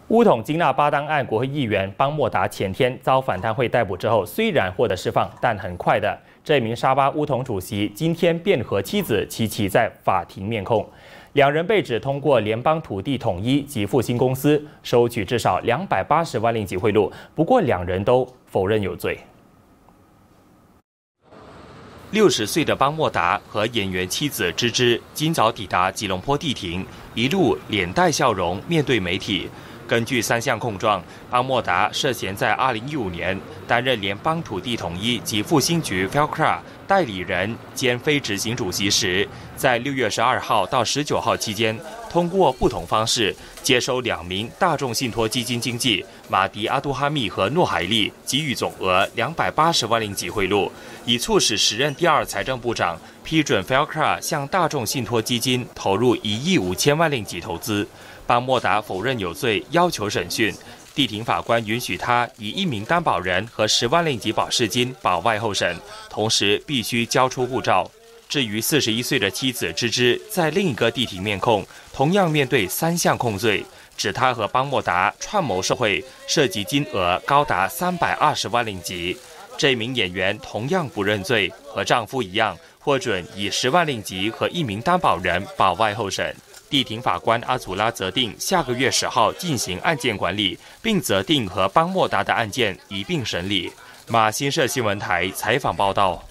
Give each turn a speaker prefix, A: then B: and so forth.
A: 巫统金纳巴当案国会议员邦莫达前天遭反贪会逮捕之后，虽然获得释放，但很快的，这名沙巴巫统主席今天便和妻子齐齐在法庭面控。两人被指通过联邦土地统一及复兴公司收取至少280万令吉贿赂，不过两人都否认有罪。60岁的邦莫达和演员妻子芝芝今早抵达吉隆坡地庭，一路脸带笑容面对媒体。根据3项控状，邦莫达涉嫌在2015年担任联邦土地统一及复兴局 （FELCRA） 代理人兼非执行主席时，在6月12号到19号期间，通过不同方式接收2名大众信托基金经纪马迪阿杜哈密和诺海利，给予总额280万令吉贿赂，以促使时任第2财政部长批准 FELCRA 向大众信托基金投入1亿5千万令吉投资。邦莫达否认有罪，要求审讯。地庭法官允许他以1名担保人和10万令吉保释金保外候审，同时必须交出护照。至于41岁的妻子芝芝，在另一个地庭面控，同样面对3项控罪，指他和邦莫达串谋受贿，涉及金额高达320万令吉。这名演员同样不认罪，和丈夫一样，获准以10万令吉和1名担保人保外候审。地庭法官阿祖拉责定下个月10号进行案件管理，并责定和邦莫达的案件一并审理。马新社新闻台采访报道。